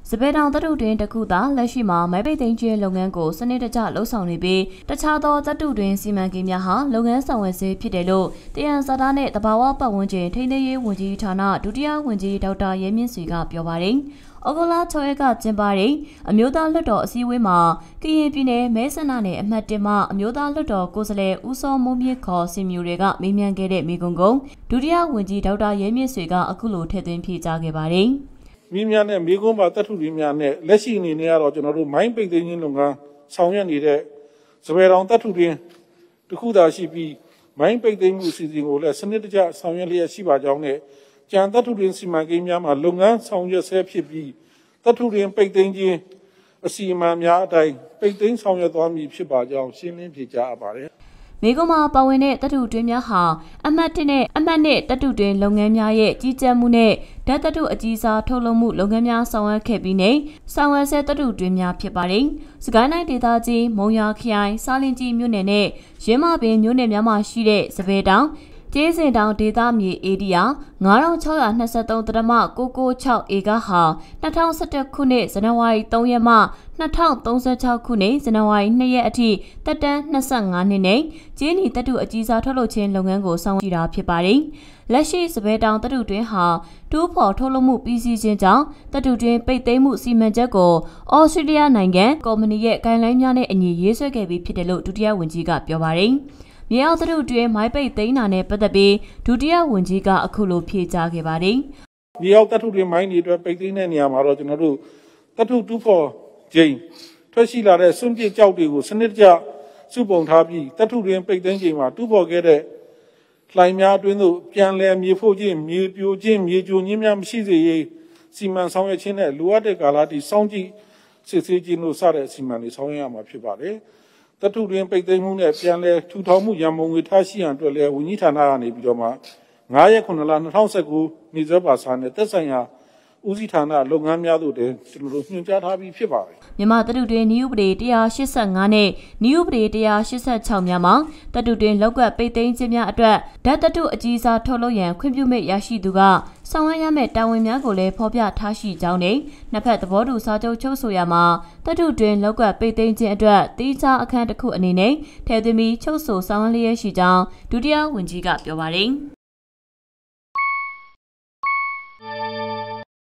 စပယ်တောင်သတ္တုတွင်တစ်ခုသာလက်ရှိမှာမိုင်းပိတ်သိမ်းခြင်းလုပ်ငန်းကိုစနစ်တကျလှုပ်ဆောင်နေပြီးတခြားသောသတ္တုတွင်စီမံကိန်းများဟာလုပ်ငန်းဆောင်ရွက်ဆဲဖြစ်တယ်လို့တရားစတာနဲ့တဘာဝပတ်ဝန်းကျင်ထိန်းသိမ်းရေးဝန်ကြီးဌာနဒုတိယဝန်ကြီးဒေါက်တာရဲမြင့်ဆွေကပြောပါတယ်။ဩဂုတ်လ6ရက်ကကျင်းပတဲ့အမျိုးသားလွှတ်တော်အစည်းအဝေးမှာကရင်ပြည်နယ်မဲဆန္ဒနယ်အမှတ်1မှအမျိုးသားလွှတ်တော်ကိုယ်စားလှယ်ဦးစောမိုးမြင့်ခေါ်စင်မျိုးတွေကမေးမြန်းခဲ့တဲ့မိကုံကုံဒုတိယဝန်ကြီးဒေါက်တာရဲမြင့်ဆွေကအခုလိုထည့်သွင်းဖြေကြားခဲ့ပါတယ်။မိများနဲ့မိကုံးပါတတ်ထုတွေများနဲ့လက်ရှိအနေနဲ့ကတော့ကျွန်တော်တို့မိုင်းပိတ်သိမ်းခြင်းလုပ်ငန်းဆောင်ရွက်နေတဲ့စပယ်တောင်တတ်ထုတွင်တစ်ခုသာရှိပြီးမိုင်းပိတ်သိမ်းမှုအစီအစဉ်ကိုလည်းစနစ်တကျဆောင်ရွက်လျက်ရှိပါကြောင်းနဲ့ကြံတတ်ထုတွင်စီမံကိန်းများမှာလုပ်ငန်းဆောင်ရွက်ဆဲဖြစ်ပြီးတတ်ထုတွင်ပိတ်သိမ်းခြင်းအစီအမံများအတိုင်းပိတ်သိမ်းဆောင်ရွက်သွားမည်ဖြစ်ပါကြောင်းရှင်းလင်းဖြေကြားအပ်ပါတယ်မိကုံမှာပါဝင်တဲ့တတ္တုတွင်းများဟာအမှတ်1နဲ့အမှတ်2တတ္တုတွင်းလုပ်ငန်းများရဲ့ကြီးကြပ်မှုနဲ့ဓာတ်တတ္တုအကြီးစားထုတ်လုပ်မှုလုပ်ငန်းများဆောင်ရွက်ခဲ့ပြီးနဲ့ဆောင်ရွက်ဆဲတတ္တုတွင်းများဖြစ်ပါတယ်။စကိုင်းတိုင်းဒေသကြီးမုံရွာခရိုင်စားလင်းကြီးမြို့နယ်နဲ့ရင်းမပင်မြို့နယ်များမှာရှိတဲ့စပယ်တောင်ကျေးစင်တောင်ဒေသမြေဧရိယာ9623.996ဧကဟာ2011ခုနှစ်ဇန်နဝါရီ3ရက်မှ2036ခုနှစ်ဇန်နဝါရီ2ရက်အထိတက်တန်း25နှစ်နဲ့ကျေးနီတတ္တုအကြီးစားထုတ်လုပ်ခြင်းလုပ်ငန်းကိုဆောင်ရွက်တာဖြစ်ပါတယ်။လက်ရှိစပယ်တောင်တတ္တုတွင်ဟာတူးဖော်ထုတ်လုပ်မှုပြီးစီးခြင်းကြောင့်တတ္တုတွင်ပိတ်သိမ်းမှုစီမံချက်ကိုဩစတြေးလျနိုင်ငံကုမ္ပဏီရဲ့ဂိုင်းလိုင်းများနဲ့အညီရေးဆွဲခဲ့ပြီးဖြစ်တယ်လို့ဒုတိယဝန်ကြီးကပြောပါတယ်။မြေအောက်သတ္တုတွင်မိုင်းပိတ်သိမ်းတာနဲ့ပတ်သက်ပြီးဒုတိယဝန်ကြီးကအခုလိုဖြေကြားခဲ့ပါတယ်။မြေအောက်သတ္တုတွင်မိုင်းတွေအတွက်ပိတ်သိမ်းတဲ့နေရာမှာတော့ကျွန်တော်တို့သတ္တုတူးဖော်ခြင်းထွက်ရှိလာတဲ့စွန့်ပစ်ကြောက်တွေကိုစနစ်တကျစုပုံထားပြီးသတ္တုတွင်ပိတ်သိမ်းခြင်းမှာတူးဖော်ခဲ့တဲ့လှိုင်များအတွင်းသို့ပြန်လည်မြေဖို့ခြင်းမြေပြိုခြင်းမြေကျိုခြင်းများမရှိစေရေးစီမံဆောင်ရွက်ခြင်းနဲ့လိုအပ်တဲ့ကာလတည်စောင့်ကြည့်စစ်ဆေးခြင်းတို့စတဲ့အစီအမံတွေဆောင်ရွက်ရမှာဖြစ်ပါတယ်။သတ္တုတွင်ပိတ်သိမ်းမှုနဲ့ပြန်လည်ထူထောင်မှုရန်ပုံငွေထားရှိရန်အတွက်လည်းဝန်ကြီးဌာနကနေပြီးတော့မှ9ရက်9လ2019နေ့စွဲပါစာနဲ့သက်ဆိုင်ရာဦးစီးဌာနလုပ်ငန်းများတို့တင်ကျွန်တော်တို့ညွှန်ကြားထားပြီးဖြစ်ပါတယ်မြန်မာတတ္တုတွင်နည်းဥပဒေ185နဲ့နည်းဥပဒေ186များမှာတတ္တုတွင်လောက်ကွက်ပိတ်သိမ်းခြင်းများအတွက်ဓာတ်တတ္တုအကြီးစားထုတ်လုပ်ရန်ခွင့်ပြုမိတ်ရရှိသူကဆောင်ရွက်ရမယ့်တာဝန်များကိုလည်းဖော်ပြထားရှိကြောင်းနဲ့နှစ်ဖက်သဘောတူစာချုပ်ချုပ်ဆိုရမှာတတ္တုတွင်လောက်ကွက်ပိတ်သိမ်းခြင်းအတွက်သီးခြားအခန်းတစ်ခုအနေနဲ့ထည့်သွင်းပြီးချုပ်ဆိုဆောင်ရွက်လျက်ရှိကြောင်းဒုတိယဝန်ကြီးကပြောပါတယ်